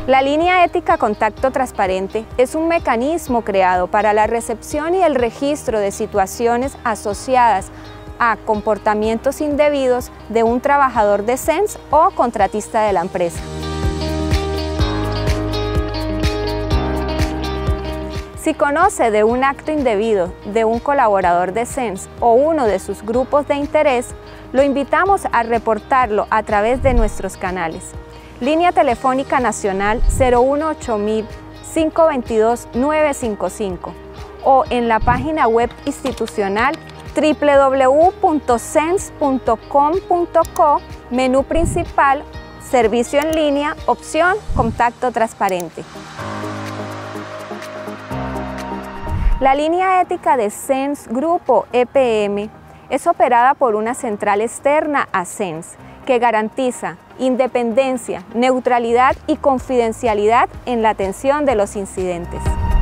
La línea ética Contacto Transparente es un mecanismo creado para la recepción y el registro de situaciones asociadas a comportamientos indebidos de un trabajador de SENS o contratista de la empresa. Si conoce de un acto indebido de un colaborador de SENS o uno de sus grupos de interés, lo invitamos a reportarlo a través de nuestros canales. Línea telefónica nacional 018 522 955 o en la página web institucional www.sens.com.co, menú principal, servicio en línea, opción Contacto Transparente. La línea ética de SENS Grupo EPM es operada por una central externa a SENS que garantiza independencia, neutralidad y confidencialidad en la atención de los incidentes.